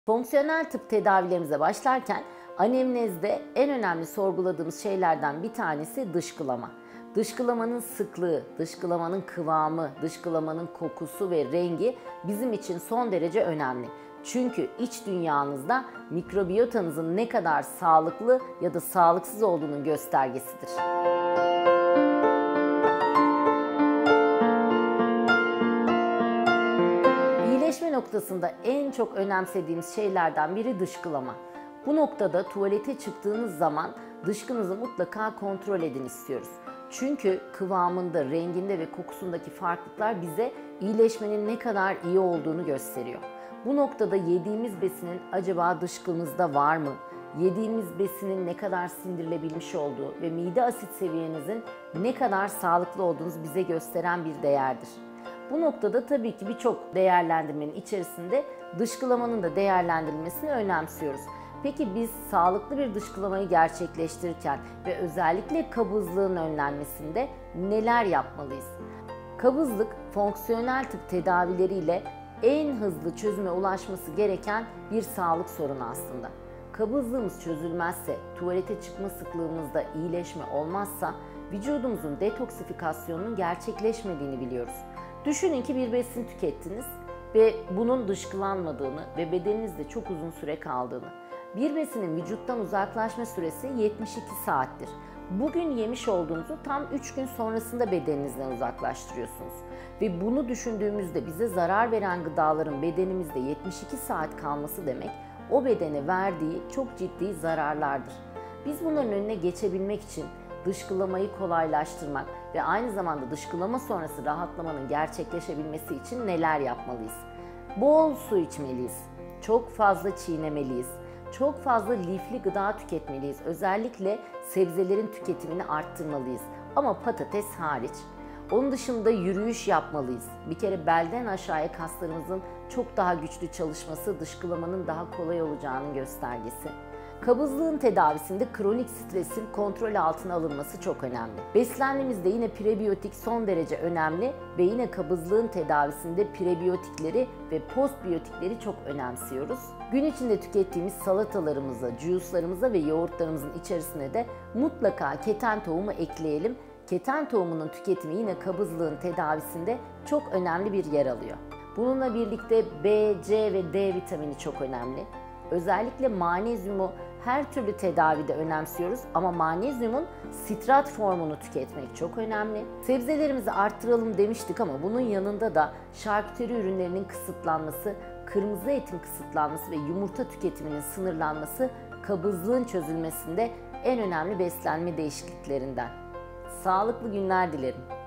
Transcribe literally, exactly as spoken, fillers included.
Fonksiyonel tıp tedavilerimize başlarken anemnezde en önemli sorguladığımız şeylerden bir tanesi dışkılama. Dışkılamanın sıklığı, dışkılamanın kıvamı, dışkılamanın kokusu ve rengi bizim için son derece önemli. Çünkü iç dünyanızda mikrobiyotanızın ne kadar sağlıklı ya da sağlıksız olduğunun göstergesidir. İyileşme noktasında en çok önemsediğimiz şeylerden biri dışkılama. Bu noktada tuvalete çıktığınız zaman dışkınızı mutlaka kontrol edin istiyoruz. Çünkü kıvamında, renginde ve kokusundaki farklılıklar bize iyileşmenin ne kadar iyi olduğunu gösteriyor. Bu noktada yediğimiz besinin acaba dışkımızda var mı? Yediğimiz besinin ne kadar sindirilebilmiş olduğu ve mide asit seviyenizin ne kadar sağlıklı olduğunuzu bize gösteren bir değerdir. Bu noktada tabii ki birçok değerlendirmenin içerisinde dışkılamanın da değerlendirilmesini önemsiyoruz. Peki biz sağlıklı bir dışkılamayı gerçekleştirirken ve özellikle kabızlığın önlenmesinde neler yapmalıyız? Kabızlık, fonksiyonel tıp tedavileriyle en hızlı çözüme ulaşması gereken bir sağlık sorunu aslında. Kabızlığımız çözülmezse, tuvalete çıkma sıklığımızda iyileşme olmazsa vücudumuzun detoksifikasyonunun gerçekleşmediğini biliyoruz. Düşünün ki bir besin tükettiniz ve bunun dışkılanmadığını ve bedeninizde çok uzun süre kaldığını. Bir besinin vücuttan uzaklaşma süresi yetmiş iki saattir. Bugün yemiş olduğunuzu tam üç gün sonrasında bedeninizden uzaklaştırıyorsunuz. Ve bunu düşündüğümüzde bize zarar veren gıdaların bedenimizde yetmiş iki saat kalması demek, o bedene verdiği çok ciddi zararlardır. Biz bunların önüne geçebilmek için dışkılamayı kolaylaştırmak ve aynı zamanda dışkılama sonrası rahatlamanın gerçekleşebilmesi için neler yapmalıyız? Bol su içmeliyiz, çok fazla çiğnemeliyiz, çok fazla lifli gıda tüketmeliyiz. Özellikle sebzelerin tüketimini arttırmalıyız ama patates hariç. Onun dışında yürüyüş yapmalıyız. Bir kere belden aşağıya kaslarımızın çok daha güçlü çalışması dışkılamanın daha kolay olacağının göstergesi. Kabızlığın tedavisinde kronik stresin kontrol altına alınması çok önemli. Beslenmemizde yine prebiyotik son derece önemli ve yine kabızlığın tedavisinde prebiyotikleri ve postbiyotikleri çok önemsiyoruz. Gün içinde tükettiğimiz salatalarımıza, juice'larımıza ve yoğurtlarımızın içerisine de mutlaka keten tohumu ekleyelim. Keten tohumunun tüketimi yine kabızlığın tedavisinde çok önemli bir yer alıyor. Bununla birlikte B, C ve D vitamini çok önemli. Özellikle magnezyumu her türlü tedavide önemsiyoruz ama magnezyumun sitrat formunu tüketmek çok önemli. Sebzelerimizi arttıralım demiştik ama bunun yanında da şarküteri ürünlerinin kısıtlanması, kırmızı etin kısıtlanması ve yumurta tüketiminin sınırlanması kabızlığın çözülmesinde en önemli beslenme değişikliklerinden. Sağlıklı günler dilerim.